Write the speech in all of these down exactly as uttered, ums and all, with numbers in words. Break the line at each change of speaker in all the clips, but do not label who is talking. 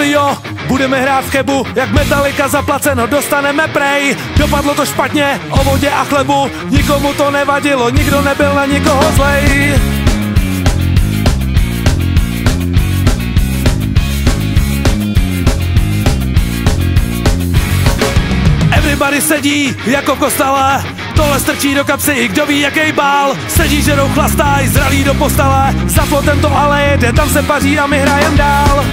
řekli jo, budeme hrát v Chebu, jak Metallica zaplaceno, dostaneme prej. Dopadlo to špatně, o vodě a chlebu, nikomu to nevadilo, nikdo nebyl na nikoho zlej. Everybody sedí jako v kostele, tohle strčí do kapsy, kdo ví jaký bál. Sedí, žerou chlastaj, zralí do postele, za plotem to ale jede, tam se paří a my hrajem dál.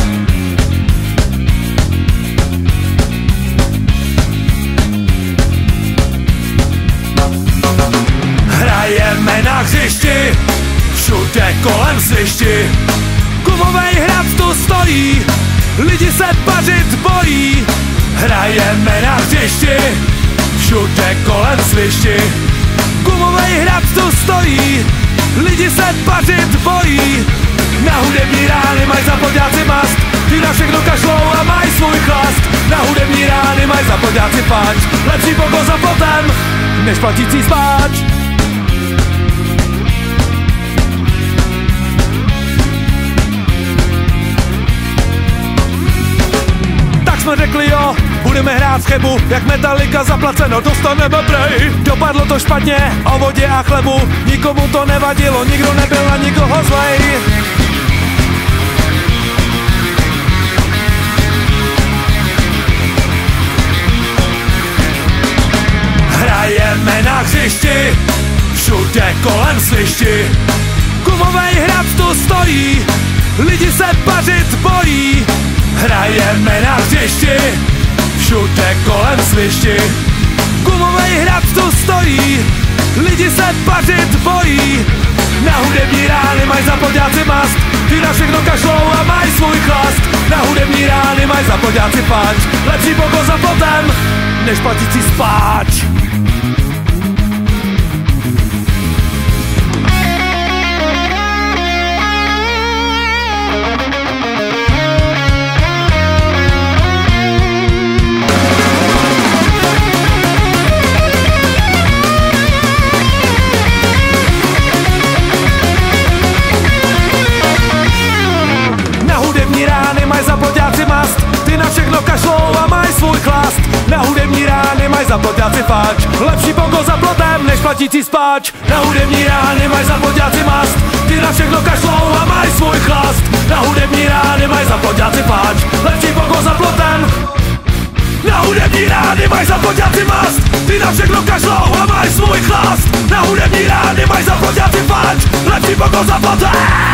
Hrajeme na hřišti, všude kolem svišti. Gumovej hrad tu stojí, lidi se pařit bojí. Hrajeme na hřišti, všude kolem svišti. Gumovej hrad tu stojí, lidi se pařit bojí. Na hudební rány mají zapoďáci mast, ty na všechno kašlou a mají svůj chlast. Na hudební rány mají zapoďáci páč, lepší poko za plotem, než platící spáč. Jsme řekli jo, budeme hrát v Chebu, jak Metallica zaplaceno, dostaneme prej. Dopadlo to špatně, o vodě a chlebu, nikomu to nevadilo, nikdo nebyl na nikoho zlej. Hrajeme na hřišti, všude kolem svišti. Gumovej hrad tu stojí, lidi se pařit bojí. Hrajeme na hřišti, všude kolem svišti. Gumovej hrad tu stojí, lidi se pařit bojí. Na hudební rány mají zapoďáci mast, ty na všechno kašlou a mají svůj chlast. Na hudební rány mají zapoďáci páč, lepší poko za plotem, než platící spáč. Zapoďáci mast, ty na všechno kašlou a mají svůj chlast. Na hudební rány mají zapoďáci páč, lepší poko za plotem, než platící spáč. Na hudební rány mají zapoďáci mast, ty na všechno kašlou a mají svůj chlast. Na hudební rány mají zapoďáci páč, lepší poko za plotem. Na hudební rány mají zapoďáci mast, ty na všechno kašlou a mají svůj chlast. Na hudební rány mají zapoďáci páč, lepší poko za plotem.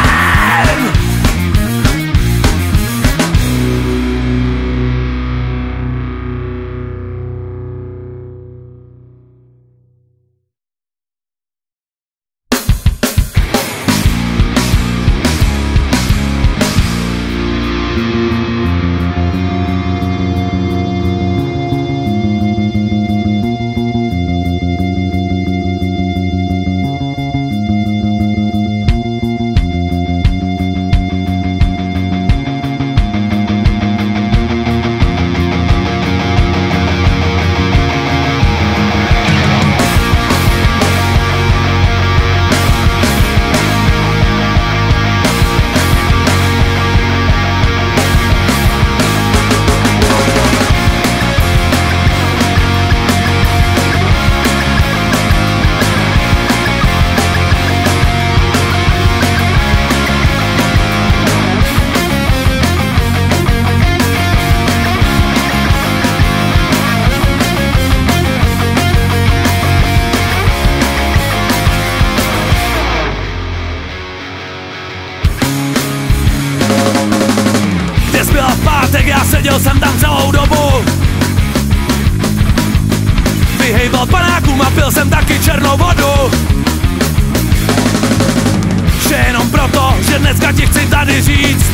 Seděl jsem tam celou dobu, vyhejbal panákům a pil jsem taky černou vodu. Vše jenom proto, že dneska ti chci tady říct,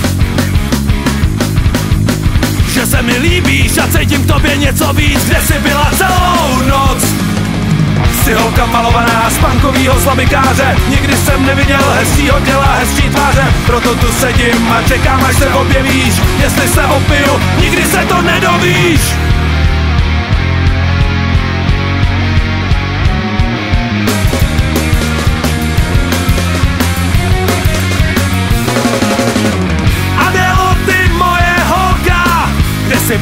že se mi líbíš a cítím k tobě něco víc. Kde jsi byla celou noc? Jsi holka malovaná z punkovýho slabikáře, nikdy jsem neviděl hezčího těla, hezčí tváře. Proto tu sedím a čekám, až se objevíš. Jestli se opiju, nikdy se to nedovíš. Adélo, ty moje holka,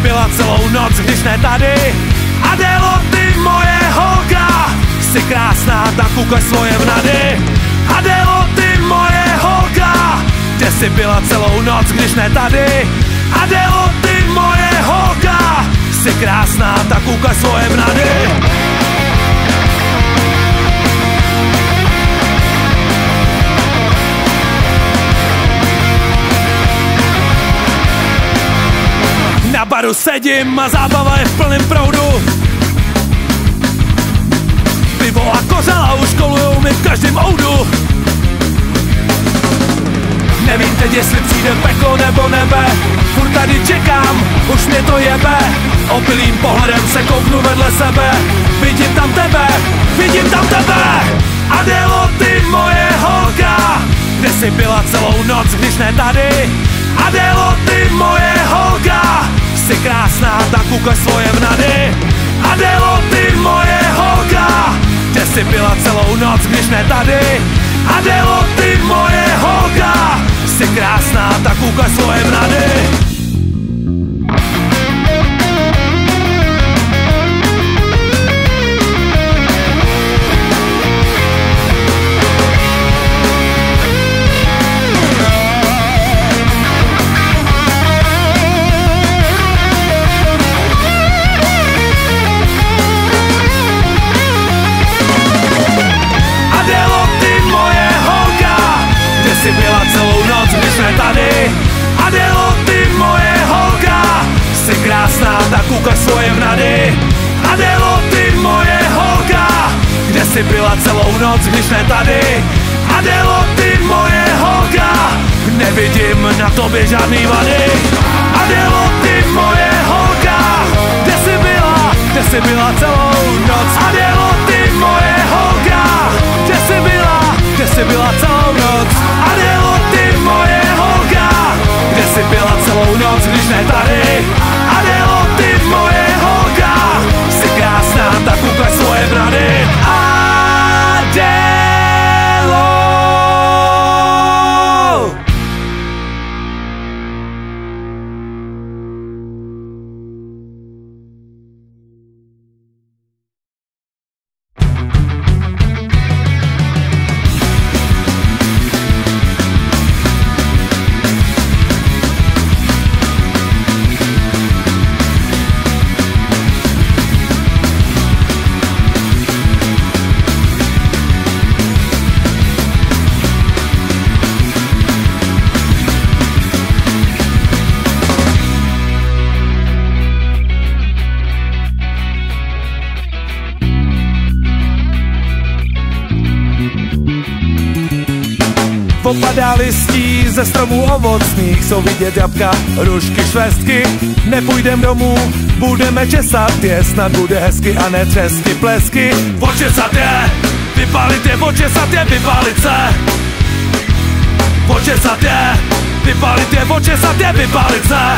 byla celou noc, když ne tady. Adélo, ty moje holka, jsi krásná, tak ukaž svoje vnady. Adélo, ty moje holka, kde jsi byla celou noc, když ne tady. Adélo, ty moje holka, jsi krásná, tak ukaž svoje vnady. Na baru sedím a zábava je v plném proudu. Pivo a kořala už kolujou mi v každém oudu. Nevím teď, jestli přijde peklo nebo nebe. Furt tady čekám, už mě to jebe. Opilým pohledem se kouknu vedle sebe. Vidím tam tebe, vidím tam tebe. Adélo, ty moje holka, kde jsi byla celou noc, když ne tady. Adélo, ty moje holka, jsi krásná, tak ukaž svoje vnady. Adélo, ty moje holka, kde jsi byla celou noc, když ne tady. Adélo, ty moje holka, jsi krásná, tak ukaž svoje vnady. Jsi byla celou noc, když ne tady. Adélo, ty moje holka, jsi krásná, tak ukaž svoje vnady. Adélo, ty moje holka, kde jsi byla celou noc, když ne tady. Adélo, ty moje holka, nevidím na tobě žádný vady. Adélo, ty moje holka, kde jsi byla, kde jsi byla celou noc. Adélo, ty moje holka, kde jsi byla, kde jsi byla celou noc. Adélo, ty moje holka, kde jsi byla celou noc, když ne tady. Adélo, ty moje holka, jsi krásná, tak ukaž svoje vnady. Adélo. Popadá listí ze stromů ovocných, jsou vidět jabka, rušky, švestky. Nepůjdem domů, budeme česat je, snad bude hezky a ne třesky, plesky. Počesat je, vypálit je, počesat je, vypálit se. Počesat je, vypálit je, počesat je, vypálit se.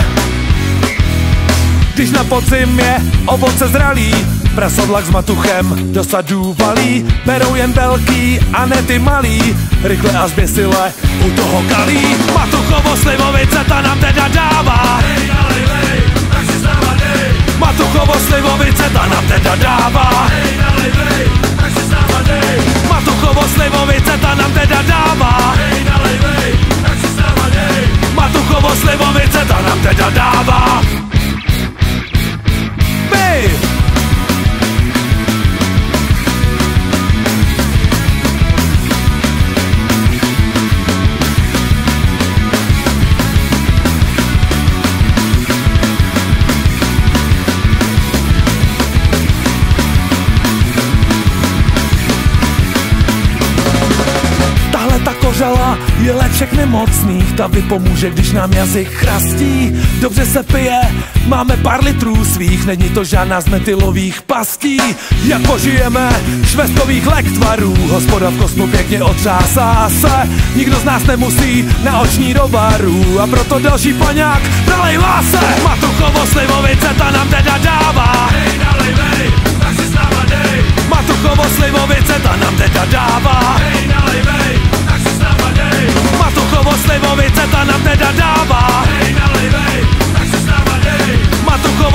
Když na podzim je ovoce zralý, prasodlak s matuchem do sadů valí. Berou jen velký a ne ty malý, rychle a zběsile u toho kalí. Matuchovo slivovice ta nám teda dává. Hej, nalejvej, tak si s náma dej. Matuchovo slivovice ta nám teda dává. Hej, nalejvej, tak si s náma dej. Matuchovo slivovice ta nám teda dává. Hej, nalejvej, tak si s náma dej. Matuchovo slivovice ta nám teda dává. Babe. Kořala je léček nemocných, ta vypomůže, když nám jazyk chrastí. Dobře se pije, máme pár litrů svých, není to žádná z metylových pastí. Jak požijeme švestkových lektvarů, hospoda v kosmu pěkně otřásá se. Nikdo z nás nemusí na oční rovaru, a proto další paňák nalejvá se. Matuchovo slivovice ta nám teda dává. Hej, nalejvej, tak si s náma dej. Matuchovo slivovice ta nám teda dává. Hej, nalejvej, tak si s náma dej. Matuchovo slivovice ta nám teda dává. Hej, nalejvej, tak si s náma dej. Matuchovo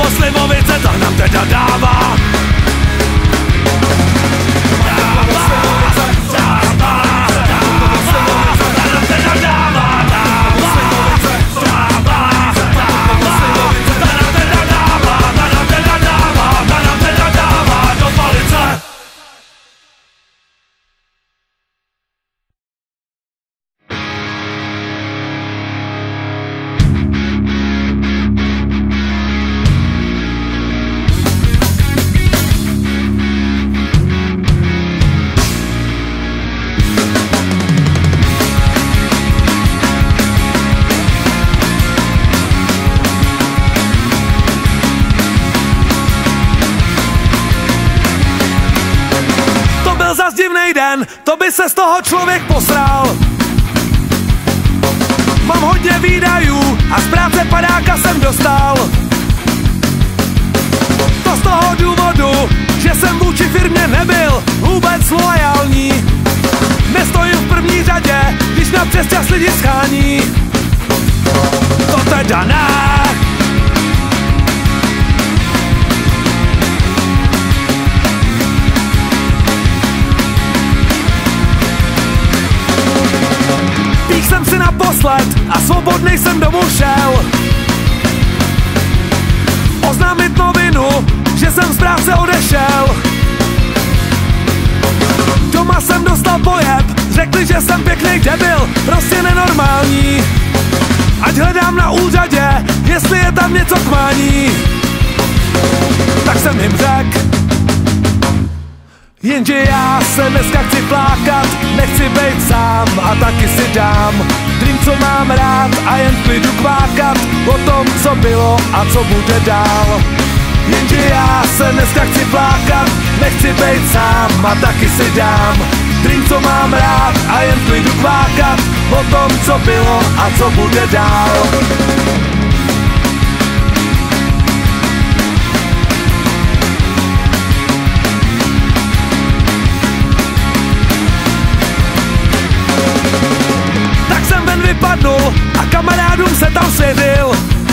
šťastný den, to by se z toho člověk posral. Mám hodně výdajů a z práce padáka jsem dostal. To z toho důvodu, že jsem vůči firmě nebyl vůbec loajální. Nestojím v první řadě, když na přesčas lidi schání. To teda ne. Píš jsem si naposled a svobodnej jsem domů šel. Oznámit novinu, že jsem z práce odešel. Doma jsem dostal pojeb, řekli, že jsem pěkný debil, prostě nenormální. Ať hledám na úřadě, jestli je tam něco k mání. Tak jsem jim řek, jenže já se dneska chci plákat, nechci bejt sám a taky si dám drink, co mám rád a jen v klidu kvákat o tom, co bylo a co bude dál. Jenže já se dneska chci plákat, nechci bejt sám a taky si dám drink, co mám rád a jen v klidu kvákat o tom, co bylo a co bude dál. Tak jsem ven vypadnul a kamarádům se tam svěřil,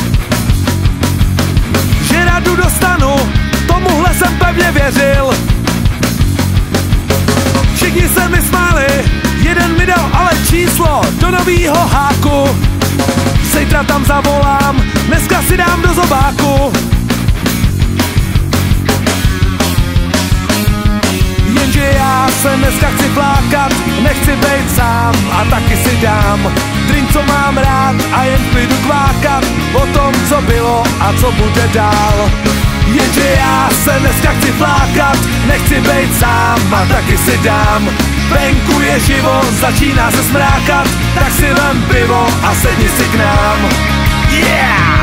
že radu dostanu, tomuhle jsem pevně věřil. Všichni se mi smáli, jeden mi dal ale číslo do novýho háku. Zítra tam zavolám, dneska si dám do zobáku. Jenže já se dneska chci plákat, nechci bejt sám a taky si dám drink, co mám rád a jen v klidu kvákat o tom, co bylo a co bude dál. Jenže já se dneska chci plákat, nechci bejt sám a taky si dám. Venku je živo, začíná se smrákat, tak si vem pivo a sedni si k nám. Yeah!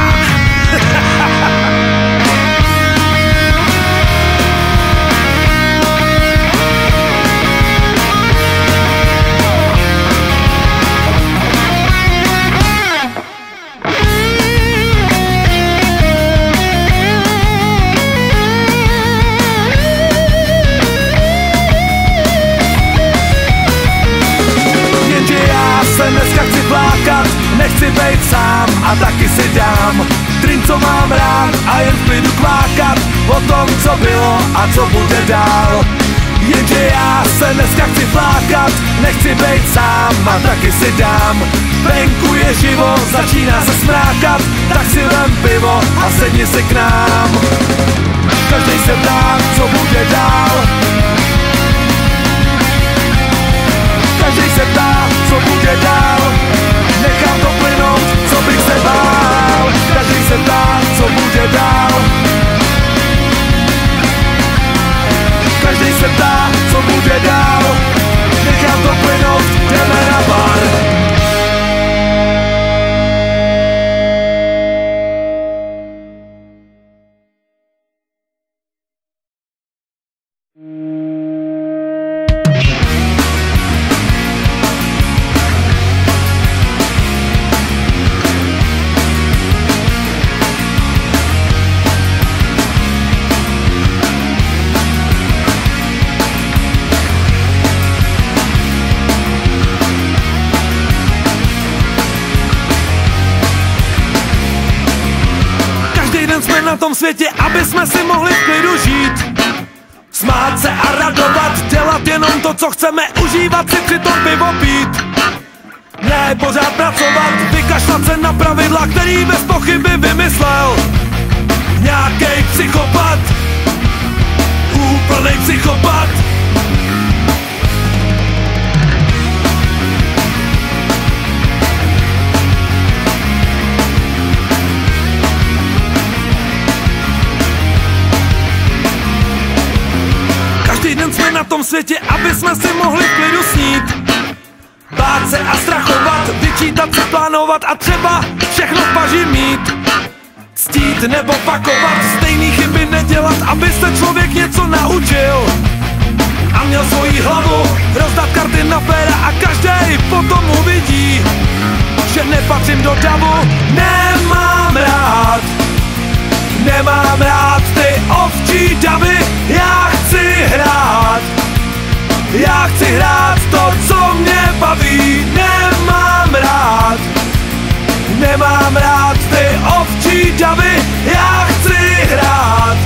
Dneska chci plákat, nechci bejt sám a taky si dám drink, co mám rád a jen v klidu kvákat o tom, co bylo a co bude dál. Jenže já se dneska chci plákat, nechci bejt sám a taky si dám. Venku je živo, začíná se smrákat, tak si vem pivo a sedni si k nám. Každej se ptá, co bude dál. Každej se ptá, co bude dál. Nechám to plynout, co bych se bál. Každej se ptá, co bude dál. Každej se ptá, co bude dál. Nechám to plynout, jdeme na bar. Na tom světě, aby jsme si mohli v klidu žít. Smát se a radovat, dělat jenom to, co chceme, užívat si přitom pivo pít. Ne pořád pracovat, vykašlat se na pravidla, který bez pochyby vymyslel nějakej psychopat, úplnej psychopat. Den jsme na tom světě, aby jsme si mohli v klidu snít. Bát se a strachovat, vyčítat se, plánovat a třeba všechno v paži mít. Ctít nebo pakovat, stejný chyby nedělat, aby se člověk něco naučil. a měl svoji hlavu, rozdat karty na féra a každej potom uvidí, že nepatřím do davu. Nemám rád, nemám rád ty ovčí davy, já chci hrát, já chci hrát to, co mě baví. Nemám rád, nemám rád ty ovčí davy, já chci hrát.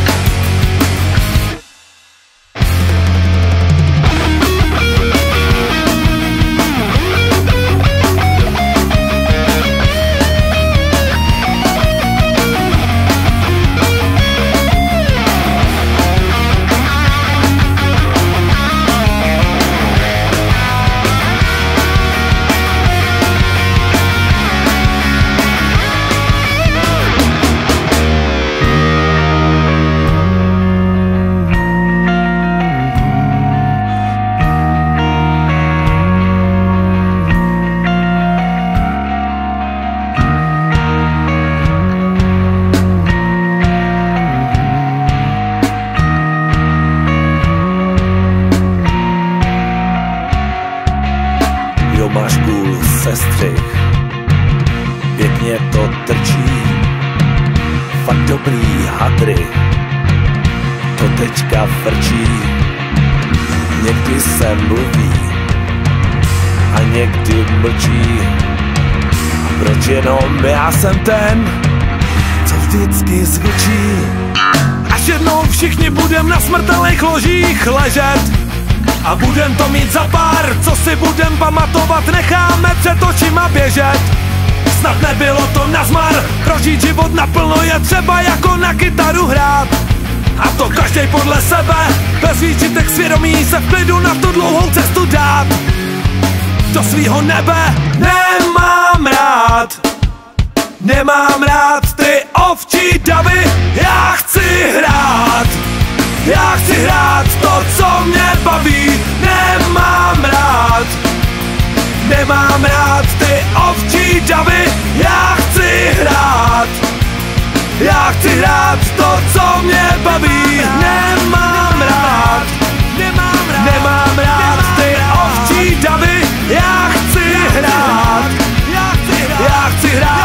Jo, máš kůl sestřih, pěkně to trčí, fakt dobrý hadry, to teďka frčí. Někdy se mluví a někdy mlčí. Proč jenom já jsem ten, co vždycky zvučí?
Až jednou všichni budem na smrtelných ložích ležet a budem to mít za pár, co si budem pamatovat, necháme před očima běžet. Snad nebylo to nazmar, prožít život naplno je třeba jako na kytaru hrát. A to každej podle sebe, bez výčitek svědomí se v klidu na tu dlouhou cestu dát. Do svýho nebe nemám rád, nemám rád ty ovčí davy, já chci hrát, já chci hrát to, co mě baví. Nemám rád, nemám rád ty ovčí davy, já chci hrát, já chci hrát to, co mě baví. Nemám rád, nemám rád, nemám rád ty ovčí davy, já chci hrát, já chci hrát, já chci hrát